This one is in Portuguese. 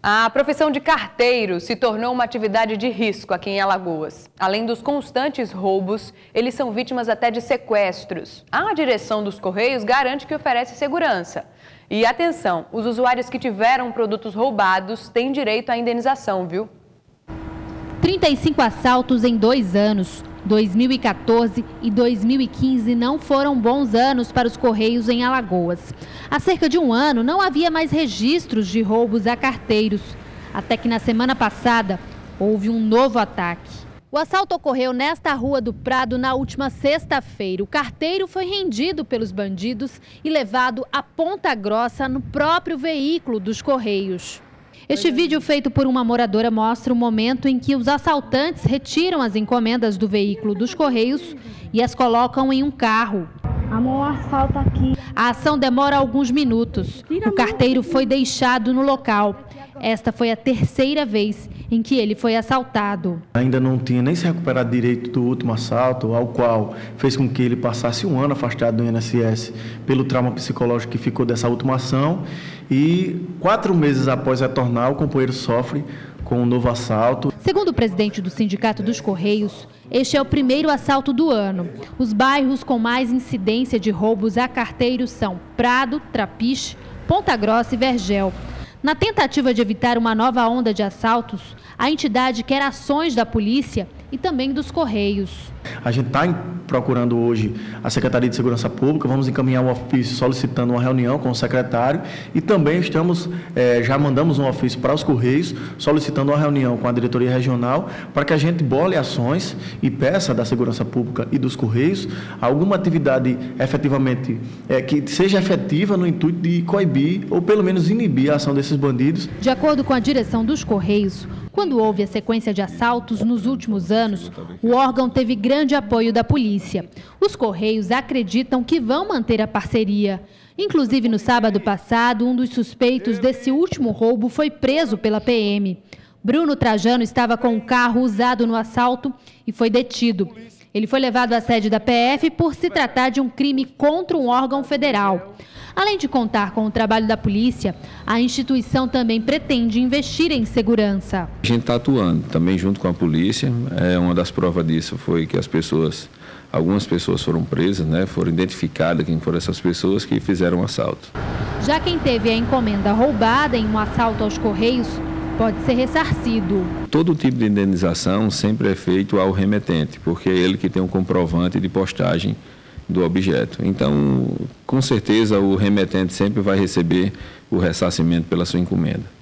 A profissão de carteiro se tornou uma atividade de risco aqui em Alagoas. Além dos constantes roubos, eles são vítimas até de sequestros. A direção dos Correios garante que oferece segurança. E atenção, os usuários que tiveram produtos roubados têm direito à indenização, viu? 35 assaltos em 2 anos. 2014 e 2015 não foram bons anos para os Correios em Alagoas. Há cerca de um ano não havia mais registros de roubos a carteiros. Até que na semana passada houve um novo ataque. O assalto ocorreu nesta Rua do Prado na última sexta-feira. O carteiro foi rendido pelos bandidos e levado a Ponta Grossa no próprio veículo dos Correios. Este vídeo feito por uma moradora mostra o momento em que os assaltantes retiram as encomendas do veículo dos Correios e as colocam em um carro. Amor, assalto aqui. A ação demora alguns minutos. O carteiro foi deixado no local. Esta foi a terceira vez em que ele foi assaltado. Ainda não tinha nem se recuperado direito do último assalto, ao qual fez com que ele passasse um ano afastado do INSS pelo trauma psicológico que ficou dessa última ação. E 4 meses após retornar, o companheiro sofre com um novo assalto. Segundo o presidente do Sindicato dos Correios, este é o primeiro assalto do ano. Os bairros com mais incidência de roubos a carteiros são Prado, Trapiche, Ponta Grossa e Vergel. Na tentativa de evitar uma nova onda de assaltos, a entidade quer ações da polícia e também dos Correios. A gente está procurando hoje a Secretaria de Segurança Pública, vamos encaminhar um ofício solicitando uma reunião com o secretário e também já mandamos um ofício para os Correios solicitando uma reunião com a diretoria regional para que a gente bole ações e peça da Segurança Pública e dos Correios alguma atividade efetivamente que seja efetiva no intuito de coibir ou pelo menos inibir a ação desses bandidos. De acordo com a direção dos Correios, quando houve a sequência de assaltos nos últimos anos, o órgão teve grande apoio da polícia. Os Correios acreditam que vão manter a parceria. Inclusive, no sábado passado, um dos suspeitos desse último roubo foi preso pela PM. Bruno Trajano estava com o carro usado no assalto e foi detido. Ele foi levado à sede da PF por se tratar de um crime contra um órgão federal. Além de contar com o trabalho da polícia, a instituição também pretende investir em segurança. A gente está atuando também junto com a polícia. Uma das provas disso foi que algumas pessoas foram presas, foram identificadas quem foram essas pessoas que fizeram o assalto. Já quem teve a encomenda roubada em um assalto aos Correios pode ser ressarcido. Todo tipo de indenização sempre é feito ao remetente, porque é ele que tem um comprovante de postagem do objeto. Então, com certeza, o remetente sempre vai receber o ressarcimento pela sua encomenda.